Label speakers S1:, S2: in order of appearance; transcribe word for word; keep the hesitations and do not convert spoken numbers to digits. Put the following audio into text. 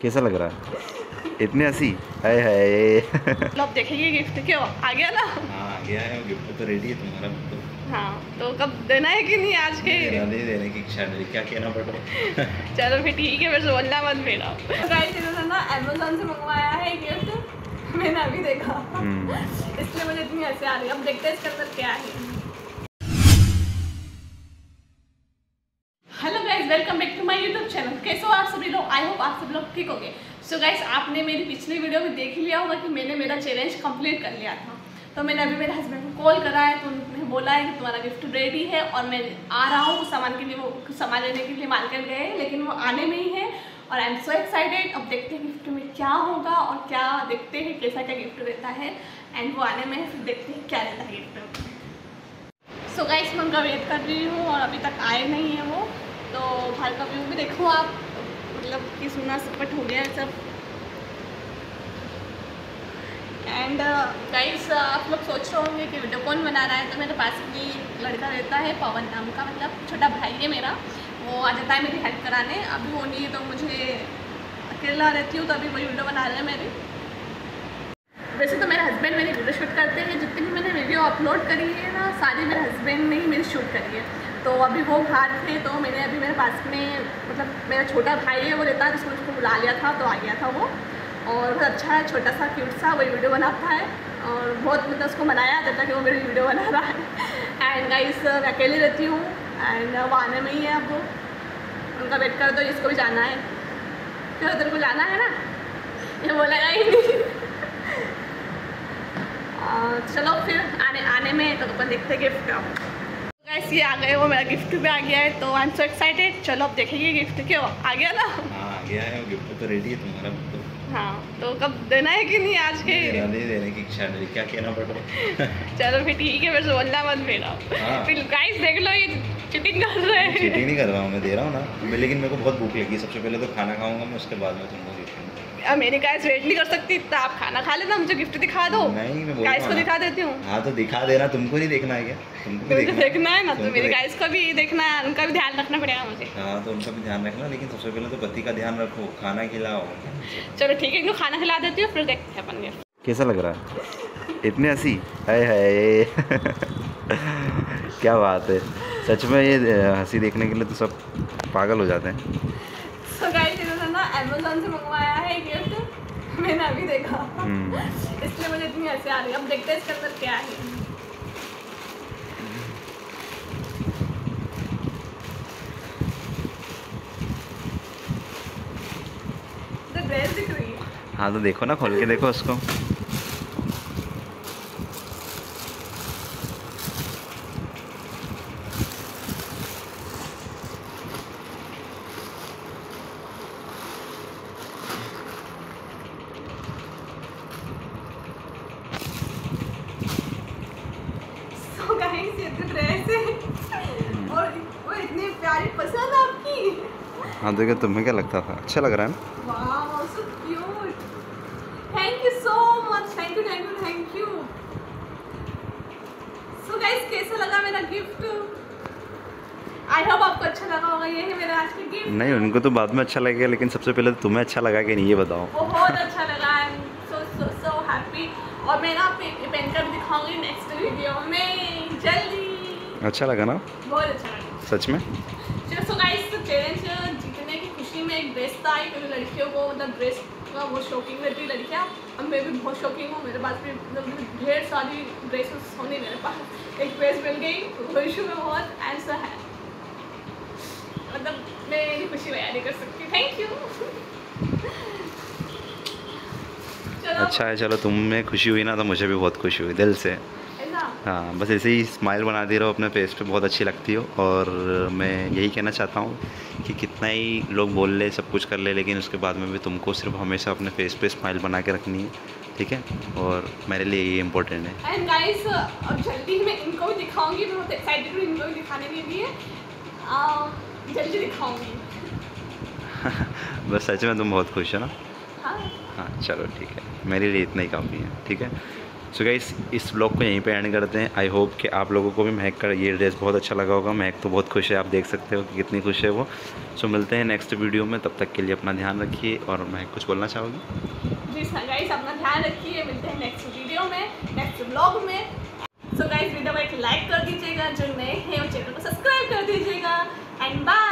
S1: कैसा लग रहा है? इतनी हंसी हाय हाय।
S2: अब देखेंगे गिफ्ट क्यों आ गया ना।
S1: हाँ आ गया है, गिफ्ट तो रेडी है तुम्हारा तो।
S2: हाँ तो कब देना है कि नहीं आज के?
S1: देने देने की इच्छा मेरी, क्या कहना पड़ रहा है।
S2: चलो फिर ठीक है, फिर बोलना मत मेरा। गाइस इन्होंने ना अमेज़न से मंगवाया है गिफ्ट, मैंने अभी देखा इसलिए मुझे इतनी हंसी आ रही है। अब देखते हैं इसके अंदर क्या है। Hello guys, welcome back to my YouTube channel. कैसे हो आप सभी लोग? आई होप आप सब लोग ठीक होंगे। सो गाइस, आपने मेरी पिछली वीडियो में देख लिया होगा कि मैंने मेरा चैलेंज कंप्लीट कर लिया था। तो मैंने अभी मेरे हस्बैंड को कॉल करा है, तो उन्होंने बोला है कि तुम्हारा गिफ्ट रेडी है और मैं आ रहा हूँ सामान के लिए। वो सामान लेने के लिए मार्केट गए हैं, लेकिन वो आने में ही है और आई एम सो एक्साइटेड। अब देखते हैं गिफ्ट में क्या होगा और क्या देखते हैं कैसा क्या गिफ्ट रहता है। एंड वो आने में है, फिर देखते हैं क्या रहता है गिफ्ट में। सो गाइस, मैं उनका वेट कर रही हूँ और अभी तक आए नहीं है वो। तो बाहर का व्यू भी देखो आप, मतलब कि सुना सपट हो गया है सब। एंड गाइस, आप लोग सोच रहे होंगे कि वीडियो कौन बना रहा है। तो मेरे पास भी लड़का रहता है पवन नाम का, मतलब छोटा भाई है मेरा। वो आ जाता है मेरी हेल्प कराने। अभी वो नहीं है तो मुझे अकेला रहती हूँ, तो अभी वही वीडियो बना रहे हैं मेरी। वैसे तो मेरे हस्बैंड मेरी वीडियो शूट करते हैं। जितनी भी मैंने वीडियो अपलोड करी है ना, सारी मेरे हस्बैंड ने ही मेरी शूट करी है। तो अभी वो बाहर थे, तो मैंने अभी मेरे पास में, मतलब मेरा छोटा भाई है वो रहता है, जिसको उसको बुला लिया था तो आ गया था वो। और बहुत अच्छा है, छोटा सा क्यूट सा, वही वीडियो बनाता है और बहुत मतलब उसको मनाया जाता है कि वो मेरी वीडियो बना रहा है। एंड गाइस, मैं अकेली रहती हूँ एंड वो आने में ही है। अब वो उनका वेट कर दो, इसको भी जाना है। क्यों, तेरे को जाना है ना? ये बोलेगा ही नहीं। चलो फिर आने आने में तो अपन देखते गिफ्ट का। गाइस, ये आ गए, वो मेरा गिफ्ट भी आ गया है, तो आई एम सो एक्साइटेड। चलो अब देखेंगे गिफ्ट क्यों आ गया ना।
S1: हाँ आ गया है, गिफ्ट तो रेडी है तुम्हारा तो।
S2: हाँ तो कब देना है कि नहीं आज के?
S1: देने देने की इच्छा मेरी, क्या कहना पड़ रहा है।
S2: चलो फिर ठीक है, फिर बोलना मत मेरा।
S1: हाँ।
S2: फिर गाइस देख लो, ये चीटिंग कर रहे हैं।
S1: चीटिंग नहीं कर रहा हूँ, मैं दे रहा हूँ ना। लेकिन मेरे को बहुत भूख लगी, सबसे पहले तो खाना खाऊंगा मैं, उसके बाद में तुमको गिफ्ट दूंगा।
S2: अब मेरी गाइस वेट नहीं कर सकती, तो आप खाना खा लेना, मुझे गिफ्ट दिखा दो।
S1: नहीं, मैं बोल
S2: गाइस
S1: रहा
S2: को
S1: हूँ
S2: दिखा देती हूँ।
S1: हाँ तो दिखा देना, तुमको नहीं देखना है क्या? तुमको भी
S2: मुझे
S1: देखना,
S2: देखना है ना, तो
S1: तुमको
S2: मेरी
S1: देख-
S2: गाइस को भी देखना है, उनका भी ध्यान रखना पड़ेगा मुझे।
S1: हाँ तो उनका भी ध्यान रखना, लेकिन सबसे पहले तो पति का ध्यान रखो, खाना खिलाओ।
S2: चलो ठीक है, इनको खाना खिला देती हूँ, फिर देखते हैं अपन गिफ्ट।
S1: कैसा लग रहा है? इतनी हंसी हाय हाय। क्या बात है, सच में ये हंसी देखने के लिए तो सब पागल हो जाते हैं।
S2: सो गाइस, इन्होंने ना अमेज़न से मंगवाया है गिफ्ट, मैंने अभी देखा इसलिए मुझे इतनी हंसी आ रही है। अब देखते हैं इसके अंदर क्या है। तो ड्रेस दिख रही है।
S1: हाँ तो देखो ना, खोल के देखो उसको।
S2: सो गाइस, ये तो ड्रेस है और वो इतनी प्यारी पसंद आपकी।
S1: हाँ देखो, तुम्हें क्या लगता था? अच्छा लग रहा है ना?
S2: Wow, so cute. Thank you so much, thank you thank you thank you. So guys, कैसा लगा मेरा गिफ्ट? आई होप आपको अच्छा लगा होगा। ये है मेरा आज का गिफ्ट।
S1: नहीं, उनको तो बाद में अच्छा लगेगा, लेकिन सबसे पहले तो तुम्हें अच्छा लगा कि नहीं, ये बताओ।
S2: बहुत अच्छा लगा, I am so so so happy. और मैं ना पेन कर भी दिखाऊंगी नेक्स्ट वीडियो में जल्दी।
S1: अच्छा लगा ना?
S2: बहुत अच्छा लगा
S1: सच में।
S2: चलो सो गाइस, तो चैलेंज जीतने की खुशी में एक ड्रेस था, क्योंकि लड़कियों को मतलब ड्रेस का वो शौकीन रहती है लड़कियाँ। अब मैं भी बहुत शौकीन हूँ, मेरे पास भी मतलब ढेर सारी ड्रेसेस होनी मेरे पास। एक ड्रेस मिल गई, खुश हूँ मैं बहुत। एंड सो है, मतलब मैं मेरी खुशी बयान नहीं कर सकती। Thank you.
S1: अच्छा है, चलो तुम्हें खुशी हुई ना, तो मुझे भी बहुत खुशी हुई दिल से।
S2: ऐसा
S1: हाँ, बस ऐसे ही स्माइल बनाती रहो अपने फेस पे, बहुत अच्छी लगती हो। और मैं यही कहना चाहता हूँ कि कितना ही लोग बोल ले, सब कुछ कर ले, लेकिन उसके बाद में भी तुमको सिर्फ हमेशा अपने फेस पे स्माइल बना के रखनी है, ठीक है? और मेरे लिए ये इम्पोर्टेंट है।
S2: एंड गाइस, अब जल्दी ही मैं इनको भी दिखाऊंगी। मैं बहुत एक्साइटेड हूँ इनको भी दिखाने के लिए। आ, जल्दी दिखाऊंगी।
S1: बस सच में तुम बहुत खुश हो ना?
S2: हाँ
S1: हाँ चलो ठीक है, मेरे लिए इतना ही काफ़ी है, ठीक है? सो गाइस इस ब्लॉग को यहीं पे एंड करते हैं। आई होप कि आप लोगों को भी महक का ये ड्रेस बहुत अच्छा लगा होगा। महक तो बहुत खुश है, आप देख सकते हो कि कितनी खुश है वो। सो मिलते हैं नेक्स्ट वीडियो में, तब तक के लिए अपना ध्यान रखिए। और महक कुछ बोलना चाहोगी?
S2: जी गाइस अपना ध्यान रखिए, मिलते हैं नेक्स्ट वीडियो में, नेक्स्ट ब्लॉग में। सो गाइस वीडियो को एक लाइक कर दीजिएगा, जो नए हैं वो चैनल को सब्सक्राइब कर दीजिएगा एंड बाय।